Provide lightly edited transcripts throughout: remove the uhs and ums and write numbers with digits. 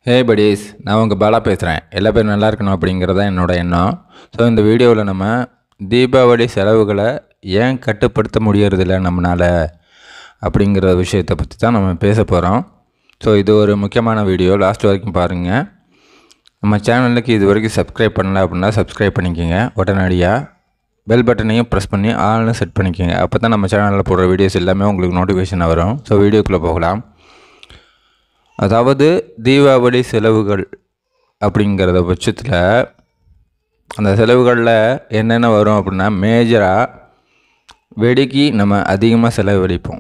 ஹே buddies, நான் உங்கள் பாலா பேசுகிறேன். எல்லா பேரும் நல்லா இருக்கணும் அப்படிங்கிறது தான் என்னோட எண்ணம். ஸோ இந்த வீடியோவில் நம்ம தீபாவளி செலவுகளை ஏன் கட்டுப்படுத்த முடியறதில்ல நம்மளால் அப்படிங்கிற விஷயத்தை பற்றி தான் நம்ம பேச போகிறோம். ஸோ இது ஒரு முக்கியமான வீடியோ, லாஸ்ட் வரைக்கும் பாருங்கள். நம்ம சேனலுக்கு இது வரைக்கும் சப்ஸ்கிரைப் பண்ணல அப்படின்னா சப்ஸ்கிரைப் பண்ணிக்கோங்க. உடனடியாக பெல் பட்டனையும் ப்ரெஸ் பண்ணி ஆல்னு செட் பண்ணிக்கோங்க. அப்போ தான் நம்ம சேனலில் போடுற வீடியோஸ் எல்லாமே உங்களுக்கு நோட்டிஃபிகேஷன் வரும். ஸோ வீடியோக்குள்ளே போகலாம். அதாவது தீபாவளி செலவுகள் அப்படிங்கிறத பட்சத்தில் அந்த செலவுகளில் என்னென்ன வரும் அப்படின்னா, மேஜராக வெடிக்கு நம்ம அதிகமாக செலவழிப்போம்.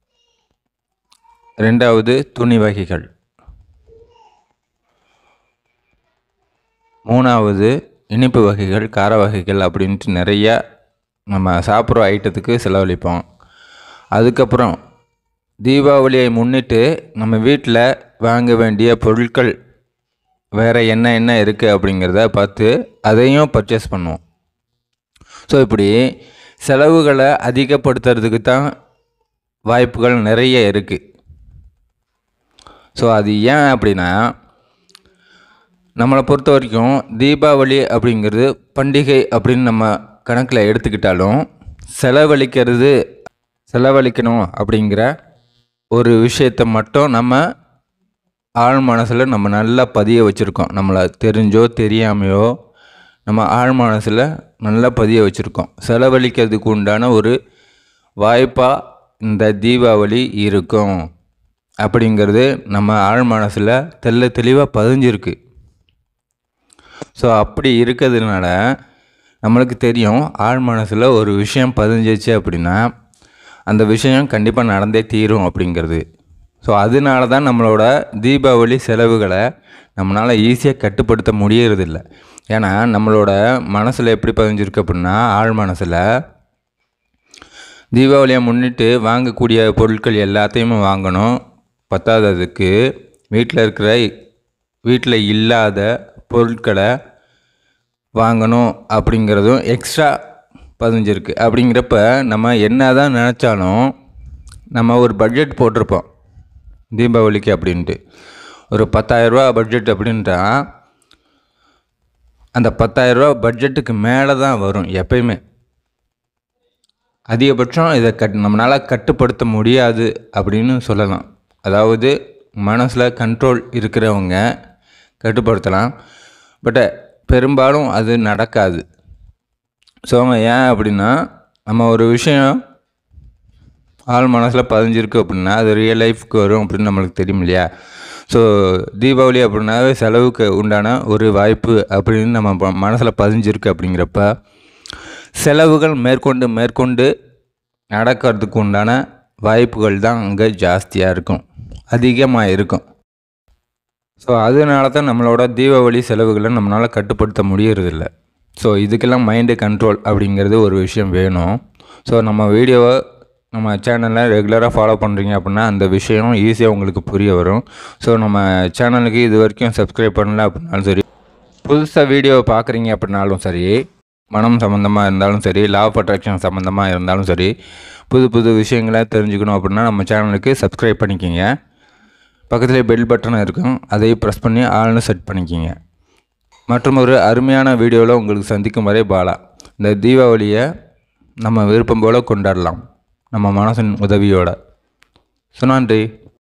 ரெண்டாவது துணி வகைகள். மூணாவது இனிப்பு வகைகள், கார வகைகள் அப்படின்ட்டு நிறையா நம்ம சாப்பிட்ற ஐட்டத்துக்கு செலவழிப்போம். அதுக்கப்புறம் தீபாவளியை முன்னிட்டு நம்ம வீட்டில் வாங்க வேண்டிய பொருட்கள் வேறு என்ன இருக்குது அப்படிங்கிறத பார்த்து அதையும் பர்ச்சேஸ் பண்ணுவோம். ஸோ இப்படி செலவுகளை அதிகப்படுத்துறதுக்கு தான் வாய்ப்புகள் நிறைய இருக்குது. ஸோ அது ஏன் அப்படின்னா, நம்மளை பொறுத்த வரைக்கும் தீபாவளி அப்படிங்கிறது பண்டிகை அப்படின்னு நம்ம கணக்கில் எடுத்துக்கிட்டாலும் செலவழிக்கணும் அப்படிங்கிற ஒரு விஷயத்தை மட்டும் நம்ம ஆழ் மனசில் நம்ம நல்லா பதிய வச்சுருக்கோம். நம்மளை தெரிஞ்சோ தெரியாமையோ நம்ம ஆழ் மனசில் நல்லா பதிய வச்சுருக்கோம். செலவழிக்கிறதுக்கு உண்டான ஒரு வாய்ப்பாக இந்த தீபாவளி இருக்கும் அப்படிங்கிறது நம்ம ஆழ் மனசில் தெளிவாக பதிஞ்சிருக்கு. ஸோ அப்படி இருக்கிறதுனால நம்மளுக்கு தெரியும், ஆழ் மனசில் ஒரு விஷயம் பதிஞ்சிச்சு அப்படின்னா அந்த விஷயம் கண்டிப்பாக நடந்தே தீரும் அப்படிங்கிறது. ஸோ அதனால தான் நம்மளோட தீபாவளி செலவுகளை நம்மளால் ஈஸியாக கட்டுப்படுத்த முடியறதில்ல. ஏன்னா நம்மளோட மனசில் எப்படி பதிஞ்சிருக்கு அப்படின்னா, ஆழ் மனசில் தீபாவளியை முன்னிட்டு வாங்கக்கூடிய பொருட்கள் எல்லாத்தையுமே வாங்கணும், பத்தாததுக்கு வீட்டில் இல்லாத பொருட்களை வாங்கணும் அப்படிங்கிறதும் எக்ஸ்ட்ரா பதிஞ்சிருக்கு. அப்படிங்கிறப்ப நம்ம என்ன தான் நினச்சாலும் நம்ம ஒரு பட்ஜெட் போட்டிருப்போம் தீபாவளிக்கு அப்படின்ட்டு. ஒரு 10,000 பட்ஜெட் அப்படின்றா அந்த 10,000 பட்ஜெட்டுக்கு மேலே தான் வரும் எப்பயுமே. அதிகபட்சம் இதை நம்மளால் கட்டுப்படுத்த முடியாது அப்படின்னு சொல்லலாம். அதாவது மனசில் கண்ட்ரோல் இருக்கிறவங்க கட்டுப்படுத்தலாம், பட் பெரும்பாலும் அது நடக்காது. ஸோ ஏன் அப்படின்னா, நம்ம ஒரு விஷயம் ஆள் மனசில் பதிஞ்சிருக்கு அப்படின்னா அது ரியல் லைஃப்க்கு வரும் அப்படின்னு நம்மளுக்கு தெரியும் இல்லையா. ஸோ தீபாவளி அப்படின்னாவே செலவுக்கு உண்டான ஒரு வாய்ப்பு அப்படின்னு நம்ம மனசில் பதிஞ்சிருக்கு. அப்படிங்கிறப்ப செலவுகள் மேற்கொண்டு நடக்கிறதுக்கு உண்டான வாய்ப்புகள் தான் அங்கே ஜாஸ்தியாக இருக்கும், அதிகமாக இருக்கும். ஸோ அதனால தான் நம்மளோட தீபாவளி செலவுகளை நம்மளால் கட்டுப்படுத்த முடியறதில்ல. ஸோ இதுக்கெல்லாம் மைண்டு கண்ட்ரோல் அப்படிங்கிறது ஒரு விஷயம் வேணும். ஸோ நம்ம வீடியோவை நம்ம சேனலில் ரெகுலராக ஃபாலோ பண்ணுறீங்க அப்படின்னா அந்த விஷயம் ஈஸியாக உங்களுக்கு புரிய வரும். ஸோ நம்ம சேனலுக்கு இது வரைக்கும் சப்ஸ்கிரைப் பண்ணல அப்படின்னாலும் சரி, புதுசாக வீடியோவை பார்க்குறீங்க அப்படின்னாலும் சரி, மனம் சம்மந்தமாக இருந்தாலும் சரி, லா ஆஃப் அட்ராக்ஷன் சம்மந்தமாக இருந்தாலும் சரி, புது விஷயங்களை தெரிஞ்சுக்கணும் அப்படின்னா நம்ம சேனலுக்கு சப்ஸ்கிரைப் பண்ணிக்கிங்க. பக்கத்துலேயே பெல் பட்டன் இருக்கும், அதையும் ப்ரெஸ் பண்ணி ஆல்னு செட் பண்ணிக்கிங்க. மற்றும் ஒரு அருமையான வீடியோவில் உங்களுக்கு சந்திக்கும் வரை பாலா. இந்த தீபாவளியை நம்ம விருப்பம் போல் கொண்டாடலாம் நம்ம மனசின் உதவியோடு. நன்றி.